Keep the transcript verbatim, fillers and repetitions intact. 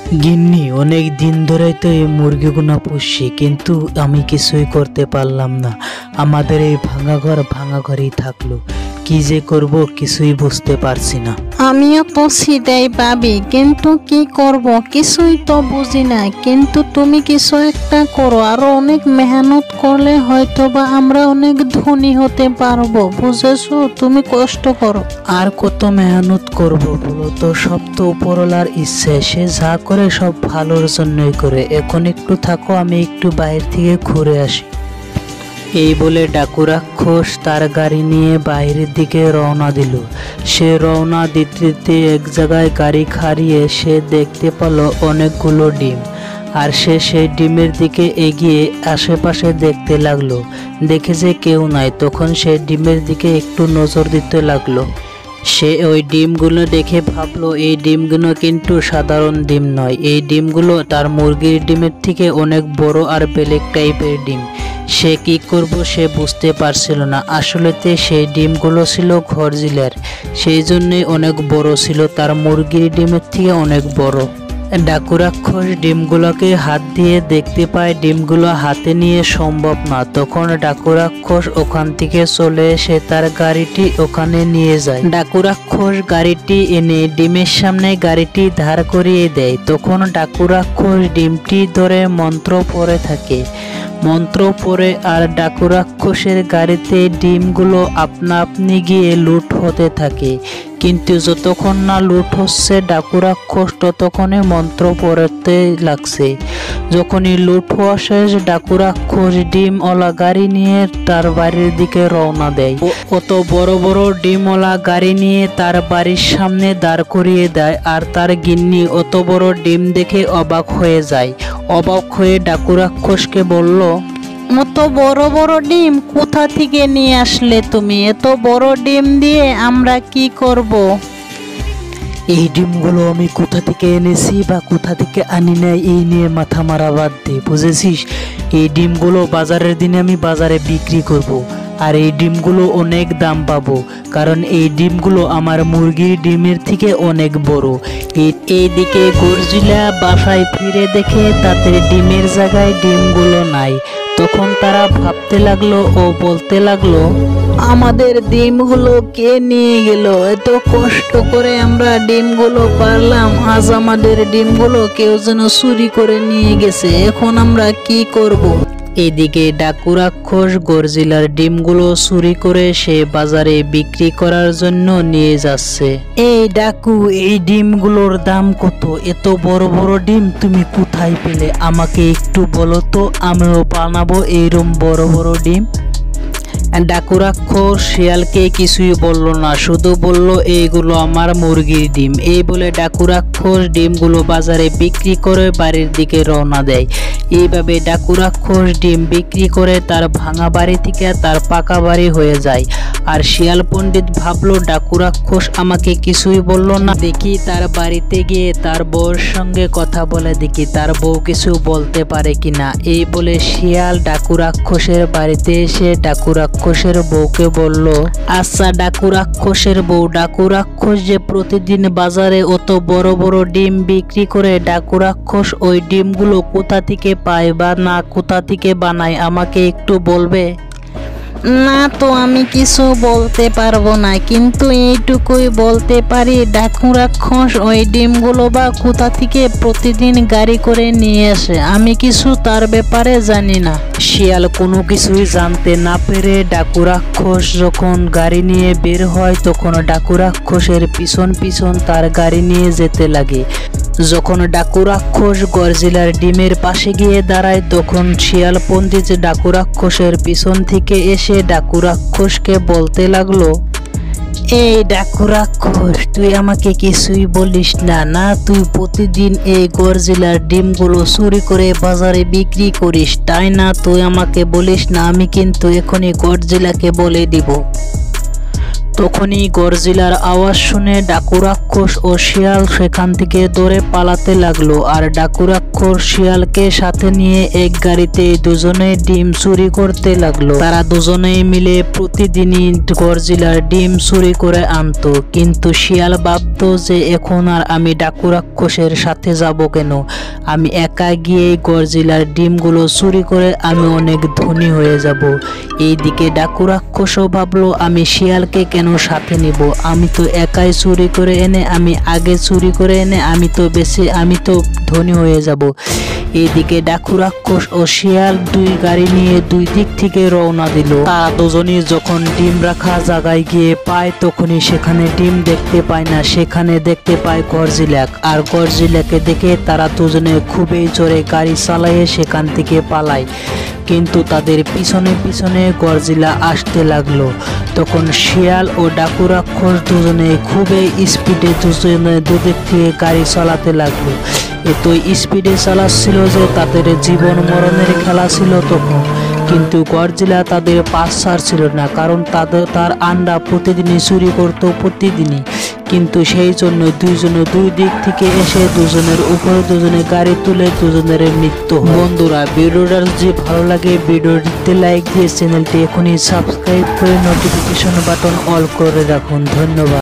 গিন্নি, অনেক দিন ধরেই তো এই মুরগিগুলো পুষছি, কিন্তু আমি কিছুই করতে পারলাম না। আমাদের এই ভাঙা ঘর ভাঙা ঘরেই থাকলো। কি যে করব কিছুই বুঝতে পারছি না। আমিও তো সেটাই ভাবি, কিন্তু কি করব কিছুই তো বুঝি না। কিন্তু তুমি কিছু একটা করো, আরো অনেক মেহনত করলে হয়তো বা আমরা অনেক ধনী হতে পারবো, বুঝেছো? তুমি কষ্ট করো। আর কত মেহনত করব বলো তো? সব তো উপরওয়ালার ইচ্ছে, সে যা করে সব ভালোর জন্যই করে। এখন একটু থাকো, আমি একটু বাইরে থেকে ঘুরে আসি। এই বলে ডাকু রাক্ষস তার গাড়ি নিয়ে বাইরের দিকে রওনা দিল। সে রওনা দিতে দিতে এক জায়গায় গাড়ি খাড়িয়ে সে দেখতে পেল অনেকগুলো ডিম। আর সে সেই ডিমের দিকে এগিয়ে আশেপাশে দেখতে লাগলো। দেখে যে কেউ নাই, তখন সে ডিমের দিকে একটু নজর দিতে লাগলো। সে ওই ডিমগুলো দেখে ভাবলো এই ডিমগুলো কিন্তু সাধারণ ডিম নয়, এই ডিমগুলো তার মুরগির ডিমের থেকে অনেক বড় আর বেলেগ টাইপের ডিম। সে কি করব সে বুঝতে পারছিল না। আসলেতে সেই ডিমগুলো ছিল গরজিলার, সেই জন্যই অনেক বড় ছিল, তার মুরগির ডিমের থেকে অনেক বড়। ডাকু রাক্ষস ডিমগুলোকে হাত দিয়ে দেখতে পায় ডিমগুলো হাতে নিয়ে সম্ভব না। তখন ডাকু রাক্ষস ওখান থেকে চলে এসে তার গাড়িটি ওখানে নিয়ে যায়। ডাকু রাক্ষস গাড়িটি এনে ডিমের সামনে গাড়িটি দাঁড় করিয়ে দেয়। তখন ডাকু রাক্ষস ডিমটি ধরে মন্ত্র পড়ে থাকে। মন্ত্র পড়ে আর ডাকু রাক্ষসের গাড়িতে ডিমগুলো আপনা আপনি গিয়ে লুট হতে থাকে। কিন্তু যতক্ষণ না লুট হচ্ছে ডাকু রাক্ষস ততক্ষণে মন্ত্র পড়তে লাগছে। যখনই লুট হওয়া শেষ, ডাকু রাক্ষস ডিমওয়ালা গাড়ি নিয়ে তার বাড়ির দিকে রওনা দেয়। অত বড় বড় ডিমওয়ালা গাড়ি নিয়ে তার বাড়ির সামনে দাঁড় করিয়ে দেয়। আর তার গিন্নি অত বড় ডিম দেখে অবাক হয়ে যায়। অবাক হয়ে ডাকু রাক্ষসকে বলল, এত বড় বড় ডিম কোথা থেকে নিয়ে আসলে তুমি? এত বড় ডিম দিয়ে আমরা কি করব? এই ডিমগুলো আমি কোথা থেকে এনেছি বা কোথা থেকে আনি নাই এই নিয়ে মাথা মারা বাদ দে, বুঝেছিস? এই ডিমগুলো বাজারের দিনে আমি বাজারে বিক্রি করব। আর এই ডিমগুলো অনেক দাম পাবো, কারণ এই ডিমগুলো আমার মুরগির ডিমের থেকে অনেক বড়। এইদিকে গরজিলা বাসায় ফিরে দেখে তাদের ডিমের জায়গায় ডিমগুলো নাই। তখন তারা ভাবতে লাগলো ও বলতে লাগলো, আমাদের ডিমগুলো কে নিয়ে গেল? এত কষ্ট করে আমরা ডিমগুলো পারলাম, আজ আমাদের ডিমগুলো কেউ যেন চুরি করে নিয়ে গেছে। এখন আমরা কি করব? এদিকে ডাকু রাক্ষস গরজিলার ডিমগুলো চুরি করে সে বাজারে বিক্রি করার জন্য নিয়ে যাচ্ছে। এই ডাকু, এই ডিমগুলোর দাম কত? এত বড় বড় ডিম তুমি কোথায় পেলে? আমাকে একটু বলো তো, আমিও বানাবো এইরকম বড় বড় ডিম। ডাকু রাক্ষস শিয়ালকে কিছুই বলল না, শুধু বলল এইগুলো আমার মুরগির ডিম। এই বলে ডাকু রাক্ষস ডিমগুলো বাজারে বিক্রি করে বাড়ির দিকে রওনা দেয়। এইভাবে ডাকু রাক্ষস ডিম বিক্রি করে তার ভাঙা বাড়ি থেকে তার পাকা বাড়ি হয়ে যায়। আর শিয়াল পণ্ডিত ভাবলো ডাকু রাক্ষস আমাকে কিছুই বলল না, দেখি তার বাড়িতে গিয়ে তার বউর সঙ্গে কথা বলে দেখি তার বউ কিছু বলতে পারে কিনা। এই বলে শিয়াল ডাকু রাক্ষসের বাড়িতে এসে ডাকু রাক্ষসের বউকে বলল, আচ্ছা ডাকু রাক্ষসের বউ, ডাকু রাক্ষস যে প্রতিদিন বাজারে অত বড় বড় ডিম বিক্রি করে, ডাকু রাক্ষস ওই ডিমগুলো কোথা থেকে পায় বা না কোথা থেকে বানায় আমাকে একটু বলবে? না তো, আমি কিছু বলতে পারবো না, কিন্তু এইটুকুই বলতে পারি ডাকু রাক্ষস ওই ডিমগুলো বা কোথা থেকে প্রতিদিন গাড়ি করে নিয়ে আসে। আমি কিছু তার ব্যাপারে জানি না। শিয়াল কোনো কিছুই জানতে না পেরে ডাকু রাক্ষস যখন গাড়ি নিয়ে বের হয় তখন ডাকু রাক্ষসের পিছন পিছন তার গাড়ি নিয়ে যেতে লাগে। যখন ডাকু রাক্ষস গরজিলার ডিমের পাশে গিয়ে দাঁড়ায় তখন শিয়াল পণ্ডিত ডাকু রাক্ষসের পিছন থেকে এসে ডাকু রাক্ষসকে বলতে লাগলো, এই ডাকু রাক্ষস, তুই আমাকে কিছুই বলিস না? না তুই প্রতিদিন এই গরজিলার ডিমগুলো চুরি করে বাজারে বিক্রি করিস, তাই না? তুই আমাকে বলিস না, আমি কিন্তু এখনই গরজিলাকে বলে দিব। তখনই গরজিলার আওয়াজ শুনে ডাকু রাক্ষস ও শিয়াল সেখান থেকে দৌড়ে পালাতে লাগলো। আর ডাকু রাক্ষস শিয়ালকে সাথে নিয়ে এক গাড়িতে দুজনে ডিম চুরি করতে লাগলো। তারা দুজনেই মিলে প্রতিদিনই গরজিলার ডিম চুরি করে আনতো, কিন্তু শিয়াল ভাবতো যে এখন আর আমি ডাকু রাক্ষসের সাথে যাব কেন, আমি একা গিয়ে গরজিলার ডিমগুলো চুরি করে আমি অনেক ধনী হয়ে যাব। এইদিকে ডাকু রাক্ষসও ভাবলো আমি শিয়ালকে কেন সাথে নিব, আমি তো একাই চুরি করে এনে আমি আগে চুরি করে এনে আমি তো বেশি আমি তো ধনী হয়ে যাব। এইদিকে ডাকু রাক্ষস ও শিয়াল দুই গাড়ি নিয়ে দুই দিক থেকে রওনা দিল। তারা দুজনই যখন ডিম রাখা জায়গায় গিয়ে পায় তখনই সেখানে ডিম দেখতে পায় না, সেখানে দেখতে পায় গরজিলাক। আর গরজিলাকে দেখে তারা দুজনে খুবই জোরে গাড়ি চালায়ে সেখান থেকে পালায়, কিন্তু তাদের পিছনে পিছনে গরজিলা আসতে লাগলো। তখন শিয়াল ও ডাকু রাক্ষস দুজনে খুবই স্পিডে দুজনে দুদিক থেকে গাড়ি চালাতে লাগলো। এতই স্পিডে চালাচ্ছিল যে তাদের জীবন মরণের খেলা ছিল তখন। কিন্তু গরজিলা তাদের পাশ ছাড়ছিল না, কারণ তাদের তার আন্ডা প্রতিদিনই চুরি করতো প্রতিদিনই। কিন্তু সেই জন্য দুইজনে দুই দিক থেকে এসে দুজনের উপরে দুজনে গাড়ি তুলে দুজনের মৃত্যু হয়। বন্ধুরা, ভিডিওটা যদি ভালো লাগে ভিডিওটিতে লাইক দিয়ে চ্যানেলটি এখনই সাবস্ক্রাইব করে নোটিফিকেশন বাটন অল করে রাখুন। ধন্যবাদ।